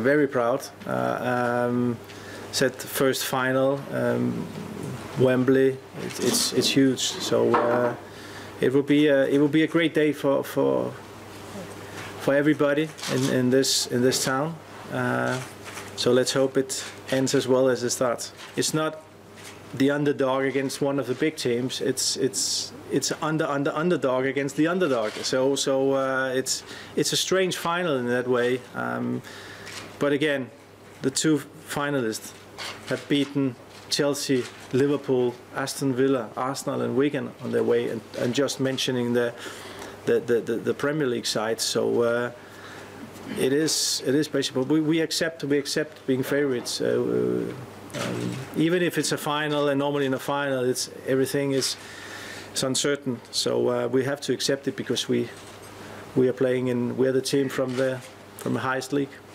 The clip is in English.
very proud. Said first final, Wembley. It's huge. So it will be a great day for everybody in this town. So let's hope it ends as well as it starts. It's not the underdog against one of the big teams. It's underdog against the underdog. So it's a strange final in that way. But again, the two finalists have beaten Chelsea, Liverpool, Aston Villa, Arsenal, and Wigan on their way, and just mentioning the Premier League side. So it is basically we accept being favourites. Even if it's a final, and normally in a final, everything is uncertain. So we have to accept it because we are playing we're the team from the highest league.